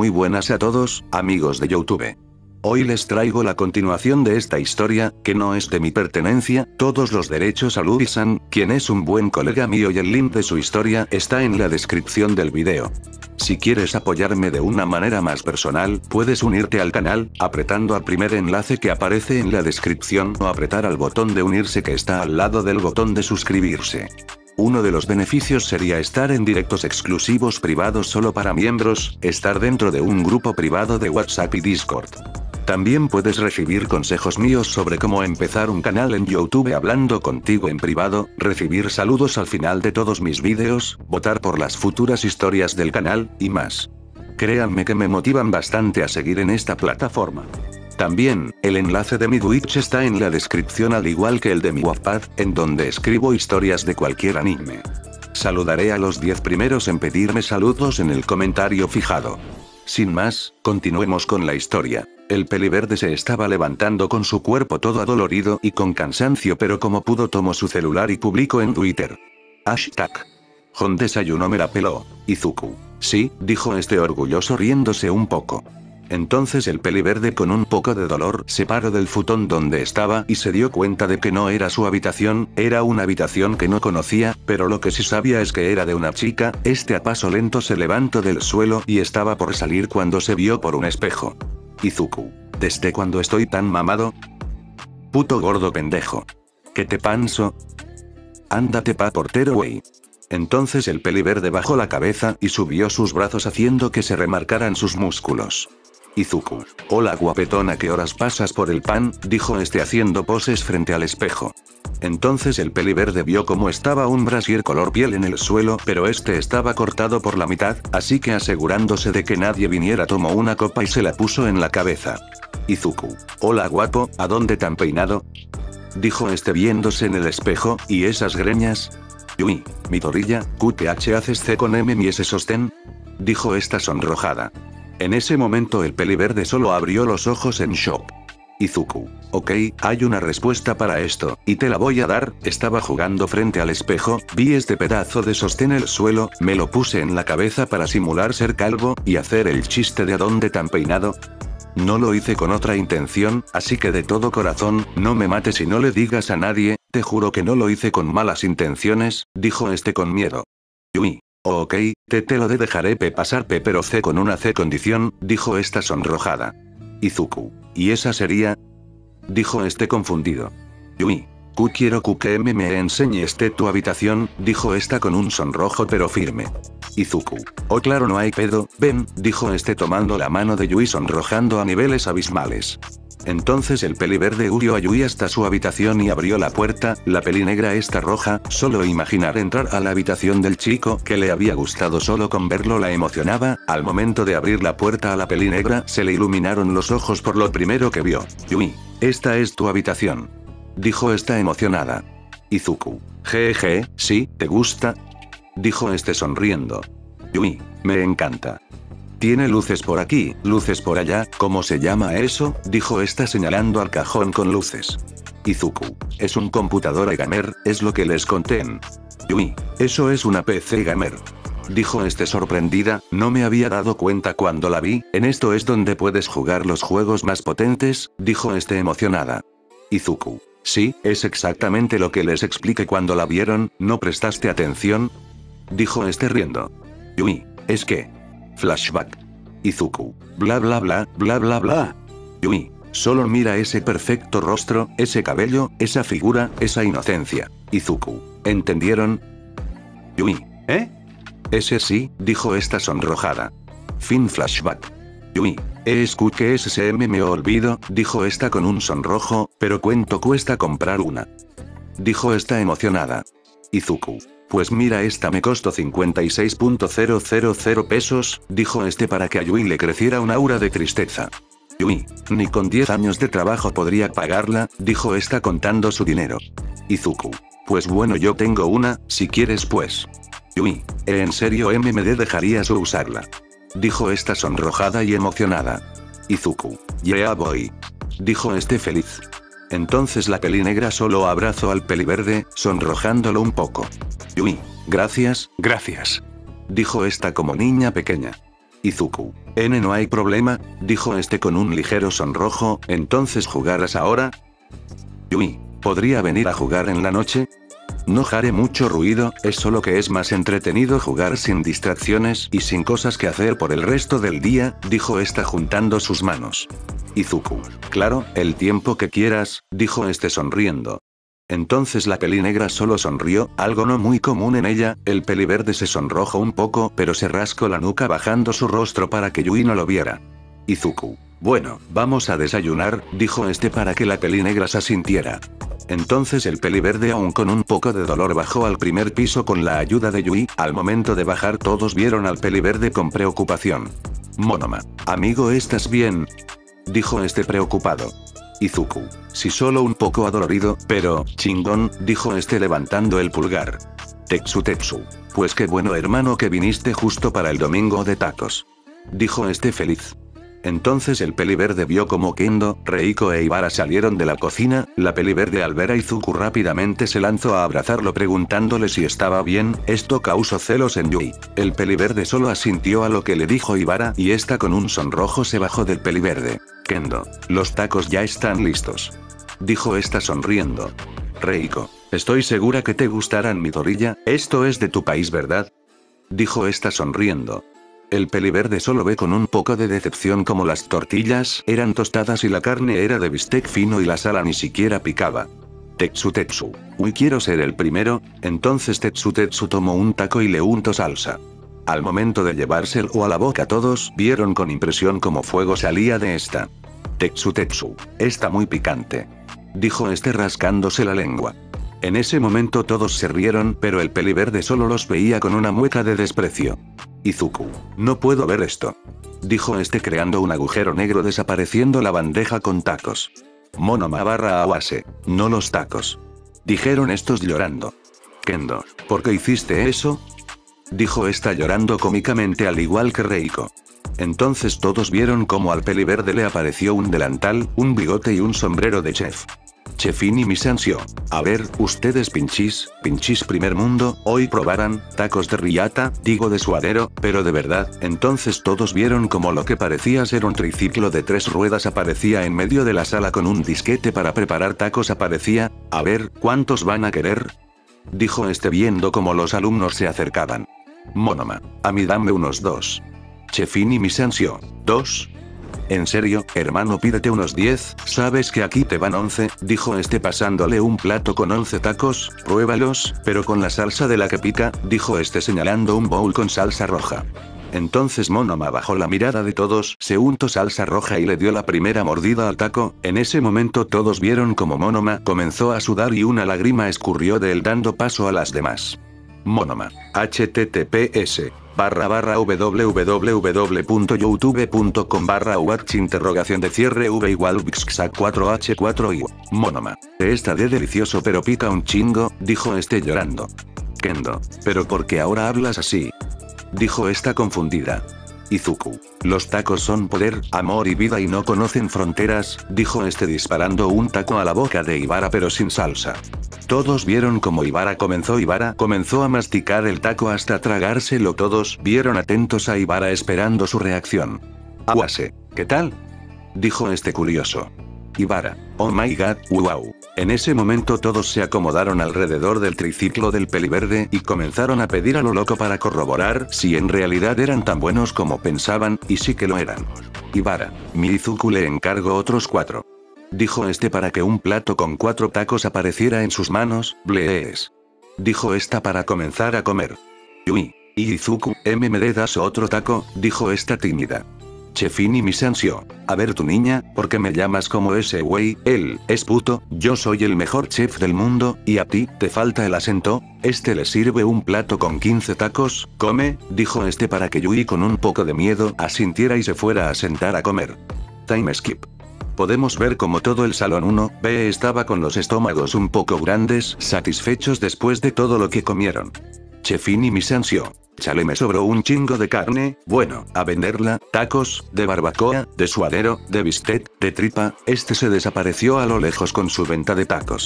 Muy buenas a todos, amigos de YouTube. Hoy les traigo la continuación de esta historia, que no es de mi pertenencia, todos los derechos a Luis-san, quien es un buen colega mío, y el link de su historia está en la descripción del video. Si quieres apoyarme de una manera más personal, puedes unirte al canal, apretando al primer enlace que aparece en la descripción o apretar al botón de unirse que está al lado del botón de suscribirse. Uno de los beneficios sería estar en directos exclusivos privados solo para miembros, estar dentro de un grupo privado de WhatsApp y Discord. También puedes recibir consejos míos sobre cómo empezar un canal en YouTube hablando contigo en privado, recibir saludos al final de todos mis vídeos, votar por las futuras historias del canal, y más. Créanme que me motivan bastante a seguir en esta plataforma. También, el enlace de mi Twitch está en la descripción, al igual que el de mi Wattpad, en donde escribo historias de cualquier anime. Saludaré a los 10 primeros en pedirme saludos en el comentario fijado. Sin más, continuemos con la historia. El peliverde se estaba levantando con su cuerpo todo adolorido y con cansancio, pero como pudo tomó su celular y publicó en Twitter. Hashtag. Jon desayuno me la peló. Izuku. Sí, dijo este orgulloso riéndose un poco. Entonces el peliverde, con un poco de dolor, se paró del futón donde estaba y se dio cuenta de que no era su habitación, era una habitación que no conocía, pero lo que sí sabía es que era de una chica. A paso lento se levantó del suelo y estaba por salir cuando se vio por un espejo. Izuku. ¿Desde cuándo estoy tan mamado? Puto gordo pendejo. ¿Qué te panso? Ándate pa' portero wey. Entonces el peliverde bajó la cabeza y subió sus brazos haciendo que se remarcaran sus músculos. Izuku. Hola guapetona, ¿qué horas pasas por el pan? Dijo haciendo poses frente al espejo. Entonces el peliverde vio cómo estaba un brasier color piel en el suelo, pero estaba cortado por la mitad, así que asegurándose de que nadie viniera tomó una copa y se la puso en la cabeza. Izuku. Hola guapo, ¿a dónde tan peinado? Dijo viéndose en el espejo, ¿y esas greñas? Yui, mi torrilla, QTH haces C con M y S sostén? Dijo sonrojada. En ese momento el peliverde solo abrió los ojos en shock. Izuku. Ok, hay una respuesta para esto, y te la voy a dar. Estaba jugando frente al espejo, vi este pedazo de sostén en el suelo, me lo puse en la cabeza para simular ser calvo, y hacer el chiste de ¿a dónde tan peinado? No lo hice con otra intención, así que de todo corazón, no me mates y no le digas a nadie, te juro que no lo hice con malas intenciones, dijo con miedo. Yui. Ok, te lo dejaré pasar pero C con una C condición, dijo sonrojada. Izuku. ¿Y esa sería? Dijo confundido. Yui. Quiero que me enseñes tu habitación, dijo con un sonrojo pero firme. Izuku. Oh claro, no hay pedo, ven, dijo tomando la mano de Yui sonrojando a niveles abismales. Entonces el peliverde huyó a Yui hasta su habitación y abrió la puerta. La pelinegra roja, solo imaginar entrar a la habitación del chico que le había gustado solo con verlo la emocionaba. Al momento de abrir la puerta a la pelinegra se le iluminaron los ojos por lo primero que vio. Yui, esta es tu habitación. Dijo emocionada. Izuku. Jeje, sí, ¿te gusta? Dijo sonriendo. Yui, me encanta. Tiene luces por aquí, luces por allá, ¿cómo se llama eso? Dijo señalando al cajón con luces. Izuku. Es un computador gamer, es lo que les conté en. Yui. Eso es una PC gamer. Dijo sorprendida, no me había dado cuenta cuando la vi, en esto es donde puedes jugar los juegos más potentes, dijo emocionada. Izuku. Sí, es exactamente lo que les expliqué cuando la vieron, ¿no prestaste atención? Dijo riendo. Yui. Es que... Flashback. Izuku. Bla bla bla, bla bla bla. Yui. Solo mira ese perfecto rostro, ese cabello, esa figura, esa inocencia. Izuku. ¿Entendieron? Yui. ¿Eh? Ese sí, dijo sonrojada. Fin flashback. Yui. Que SSM me olvido, dijo con un sonrojo, pero ¿cuánto cuesta comprar una? Dijo emocionada. Izuku. Pues mira, me costó 56.000 pesos, dijo para que a Yui le creciera un aura de tristeza. Yui. Ni con 10 años de trabajo podría pagarla, dijo contando su dinero. Izuku. Pues bueno, yo tengo una, si quieres pues. Yui. ¿En serio me dejarías usarla? Dijo sonrojada y emocionada. Izuku. Yeah voy. Dijo feliz. Entonces la pelinegra solo abrazó al peliverde, sonrojándolo un poco. Yui. Gracias, gracias. Dijo como niña pequeña. Izuku. No hay problema, dijo este con un ligero sonrojo, ¿entonces jugarás ahora? Yui, ¿podría venir a jugar en la noche? No haré mucho ruido, es solo que es más entretenido jugar sin distracciones y sin cosas que hacer por el resto del día, dijo esta juntando sus manos. Izuku. Claro, el tiempo que quieras, dijo este sonriendo. Entonces la pelinegra solo sonrió, algo no muy común en ella, el peliverde se sonrojó un poco pero se rascó la nuca bajando su rostro para que Yui no lo viera. Izuku. Bueno, vamos a desayunar, dijo este para que la pelinegra se asintiera. Entonces el peliverde aún con un poco de dolor bajó al primer piso con la ayuda de Yui, al momento de bajar todos vieron al peliverde con preocupación. Monoma. Amigo, ¿estás bien? Dijo este preocupado. Izuku. Sí, solo un poco adolorido, pero, chingón, dijo este levantando el pulgar. Tetsu. Pues qué bueno hermano que viniste justo para el domingo de tacos. Dijo este feliz. Entonces el peliverde vio como Kendo, Reiko e Ibara salieron de la cocina, la peliverde al ver a Izuku rápidamente se lanzó a abrazarlo preguntándole si estaba bien, esto causó celos en Yui. El peliverde solo asintió a lo que le dijo Ibara y esta con un sonrojo se bajó del peliverde. Kendo, los tacos ya están listos. Dijo esta sonriendo. Reiko, estoy segura que te gustarán mi torilla, esto es de tu país, ¿verdad? Dijo esta sonriendo. El peliverde solo ve con un poco de decepción como las tortillas eran tostadas y la carne era de bistec fino y la sala ni siquiera picaba. Tetsu. Uy, quiero ser el primero, entonces Tetsu tomó un taco y le untó salsa. Al momento de llevárselo a la boca todos vieron con impresión cómo fuego salía de esta. Tetsu, está muy picante. Dijo este rascándose la lengua. En ese momento todos se rieron pero el peliverde solo los veía con una mueca de desprecio. Izuku. No puedo ver esto. Dijo este creando un agujero negro desapareciendo la bandeja con tacos. Monoma / Awase. No los tacos. Dijeron estos llorando. Kendo. ¿Por qué hiciste eso? Dijo esta llorando cómicamente al igual que Reiko. Entonces todos vieron cómo al peliverde le apareció un delantal, un bigote y un sombrero de chef. Chefini Misansio. A ver, ustedes pinchis primer mundo, hoy probarán tacos de riata, digo de suadero, pero de verdad. Entonces todos vieron como lo que parecía ser un triciclo de 3 ruedas aparecía en medio de la sala con un disquete para preparar tacos aparecía. A ver, ¿cuántos van a querer? Dijo este viendo como los alumnos se acercaban. Monoma. A mí dame unos 2. Chefini Misansio. 2. En serio, hermano, pídete unos 10, sabes que aquí te van 11, dijo este pasándole un plato con 11 tacos, pruébalos, pero con la salsa de la que pica, dijo este señalando un bowl con salsa roja. Entonces Monoma bajó la mirada de todos, se untó salsa roja y le dio la primera mordida al taco, en ese momento todos vieron como Monoma comenzó a sudar y una lágrima escurrió de él dando paso a las demás. Monoma. https://www.youtube.com/watch_v = 4h4i. Monoma. Está de delicioso pero pica un chingo, dijo este llorando. Kendo. ¿Pero por qué ahora hablas así? Dijo esta confundida. Izuku. Los tacos son poder, amor y vida y no conocen fronteras, dijo este disparando un taco a la boca de Ibara pero sin salsa. Todos vieron como Ibara comenzó a masticar el taco hasta tragárselo. Todos vieron atentos a Ibara esperando su reacción. Awase. ¿Qué tal? Dijo este curioso. Ibara. Oh my god, wow. En ese momento todos se acomodaron alrededor del triciclo del peliverde y comenzaron a pedir a lo loco para corroborar si en realidad eran tan buenos como pensaban, y sí que lo eran. Ibara. Mi Izuku le encargo otros 4. Dijo este para que un plato con 4 tacos apareciera en sus manos, blees. Dijo esta para comenzar a comer. Yui. Y Izuku, ¿me das otro taco? Dijo esta tímida. Chefini Misansio. A ver tu niña, ¿por qué me llamas como ese güey? Él es puto, yo soy el mejor chef del mundo, y a ti, ¿te falta el acento? Este le sirve un plato con 15 tacos, come, dijo este para que Yui con un poco de miedo asintiera y se fuera a sentar a comer. Time skip. Podemos ver como todo el salón 1B estaba con los estómagos un poco grandes, satisfechos después de todo lo que comieron. Chefini Misansio. Chale, me sobró un chingo de carne, bueno, a venderla, tacos, de barbacoa, de suadero, de bistec, de tripa, este se desapareció a lo lejos con su venta de tacos.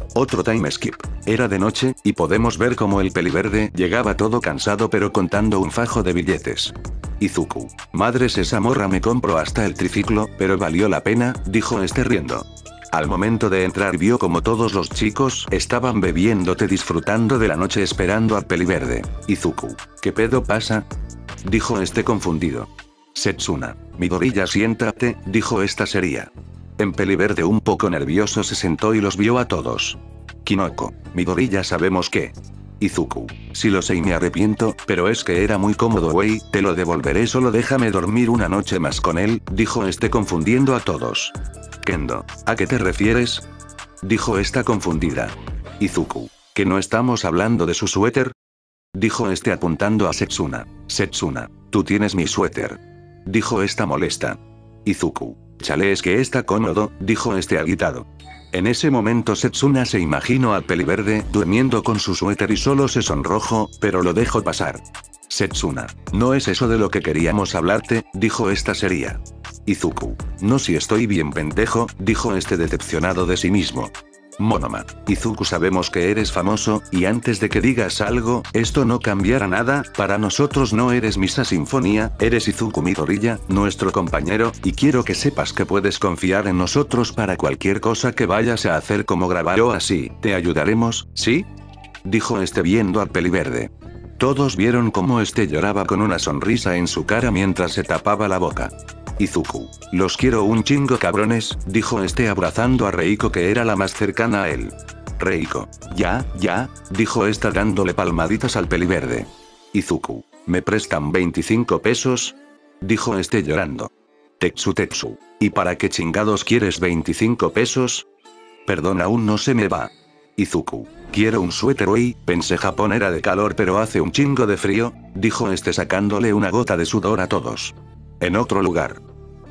Otro time skip. Era de noche, y podemos ver cómo el peliverde llegaba todo cansado pero contando un fajo de billetes. Izuku. Madres esa morra me compro hasta el triciclo, pero valió la pena, dijo este riendo. Al momento de entrar vio como todos los chicos estaban bebiendo té disfrutando de la noche esperando al peliverde. Izuku. ¿Qué pedo pasa? Dijo este confundido. Setsuna. Midoriya siéntate, dijo esta seria. En peliverde un poco nervioso se sentó y los vio a todos. Kinoko. Midoriya sabemos que. Izuku. Sí lo sé y me arrepiento, pero es que era muy cómodo wey, te lo devolveré solo déjame dormir una noche más con él, dijo este confundiendo a todos. Kendo. ¿A qué te refieres? Dijo esta confundida. Izuku. ¿Que no estamos hablando de su suéter? Dijo este apuntando a Setsuna. Setsuna. Tú tienes mi suéter. Dijo esta molesta. Izuku. Chale es que está cómodo, dijo este agitado. En ese momento Setsuna se imaginó al peliverde durmiendo con su suéter y solo se sonrojó, pero lo dejó pasar. Setsuna. No es eso de lo que queríamos hablarte, dijo esta seria. Izuku. No si estoy bien pendejo, dijo este decepcionado de sí mismo. Monoma. Izuku sabemos que eres famoso, y antes de que digas algo, esto no cambiará nada, para nosotros no eres Misa Sinfonía, eres Izuku Midoriya, nuestro compañero, y quiero que sepas que puedes confiar en nosotros para cualquier cosa que vayas a hacer como grabar o así, ¿te ayudaremos, sí? Dijo este viendo al peliverde. Todos vieron cómo este lloraba con una sonrisa en su cara mientras se tapaba la boca. Izuku. Los quiero un chingo cabrones, dijo este abrazando a Reiko que era la más cercana a él. Reiko. Ya, dijo esta dándole palmaditas al peliverde. Izuku. ¿Me prestan 25 pesos? Dijo este llorando. Tetsu. ¿Y para qué chingados quieres 25 pesos? Perdón aún no se me va. Izuku. Quiero un suéter hoy, pensé Japón era de calor pero hace un chingo de frío, dijo este sacándole una gota de sudor a todos. En otro lugar.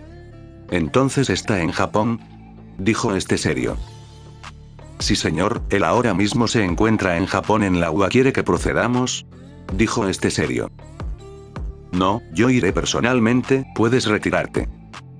¿Entonces está en Japón? Dijo este serio. Sí señor, él ahora mismo se encuentra en Japón en la UA. ¿Quiere que procedamos? Dijo este serio. No, yo iré personalmente, puedes retirarte.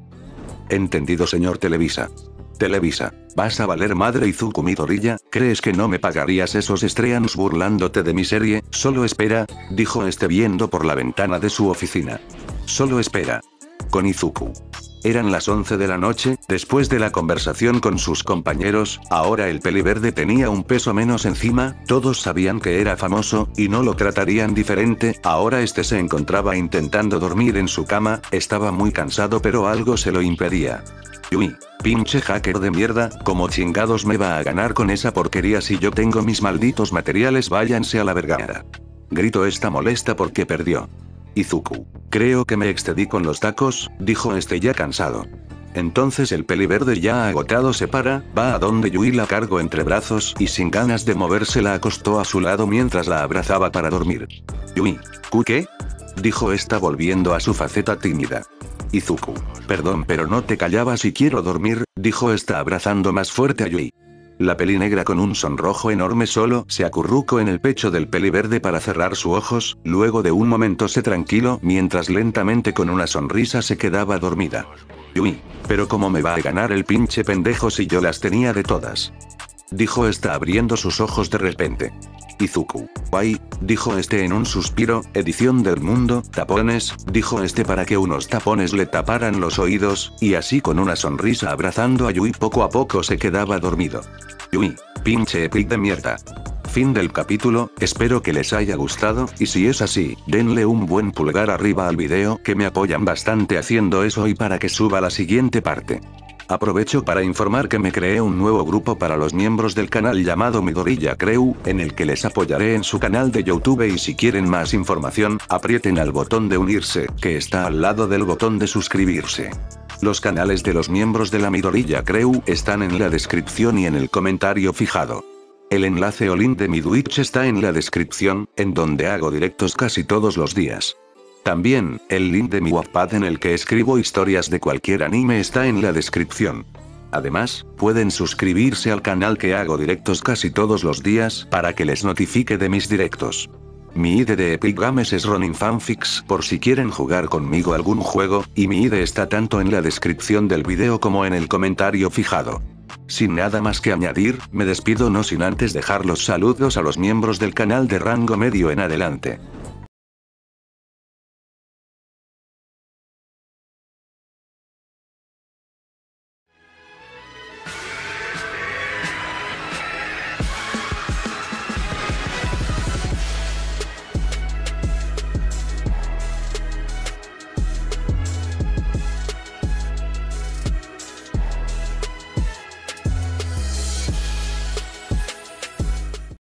Entendido señor Televisa. Televisa, vas a valer madre Izuku Midoriya, ¿crees que no me pagarías esos estreanos burlándote de mi serie? Solo espera, dijo este viendo por la ventana de su oficina. Solo espera. Con Izuku. Eran las 11 de la noche, después de la conversación con sus compañeros, ahora el peliverde tenía un peso menos encima, todos sabían que era famoso, y no lo tratarían diferente, ahora este se encontraba intentando dormir en su cama, estaba muy cansado pero algo se lo impedía. Uy, pinche hacker de mierda, ¿cómo chingados me va a ganar con esa porquería si yo tengo mis malditos materiales? Váyanse a la vergara. Gritó esta molesta porque perdió. Izuku. Creo que me excedí con los tacos, dijo este ya cansado. Entonces el peliverde ya agotado se para, va a donde Yui la cargó entre brazos y sin ganas de moverse la acostó a su lado mientras la abrazaba para dormir. Yui. ¿Qué? Dijo esta volviendo a su faceta tímida. Izuku. Perdón pero no te callabas y quiero dormir, dijo esta abrazando más fuerte a Yui. La pelinegra con un sonrojo enorme solo se acurrucó en el pecho del peliverde para cerrar sus ojos, luego de un momento se tranquiló mientras lentamente con una sonrisa se quedaba dormida. Yui, pero ¿cómo me va a ganar el pinche pendejo si yo las tenía de todas? Dijo esta abriendo sus ojos de repente. Izuku. Ay, dijo este en un suspiro, edición del mundo, tapones, dijo este para que unos tapones le taparan los oídos, y así con una sonrisa abrazando a Yui poco a poco se quedaba dormido. Yui, pinche epic de mierda. Fin del capítulo, espero que les haya gustado, y si es así, denle un buen pulgar arriba al video que me apoyan bastante haciendo eso y para que suba la siguiente parte. Aprovecho para informar que me creé un nuevo grupo para los miembros del canal llamado Midoriya Crew, en el que les apoyaré en su canal de YouTube y si quieren más información, aprieten al botón de unirse, que está al lado del botón de suscribirse. Los canales de los miembros de la Midoriya Crew están en la descripción y en el comentario fijado. El enlace o link de mi Twitch está en la descripción, en donde hago directos casi todos los días. También, el link de mi Wattpad en el que escribo historias de cualquier anime está en la descripción. Además, pueden suscribirse al canal que hago directos casi todos los días para que les notifique de mis directos. Mi ID de Epic Games es Ronin Fanfics por si quieren jugar conmigo algún juego, y mi ID está tanto en la descripción del video como en el comentario fijado. Sin nada más que añadir, me despido no sin antes dejar los saludos a los miembros del canal de rango medio en adelante.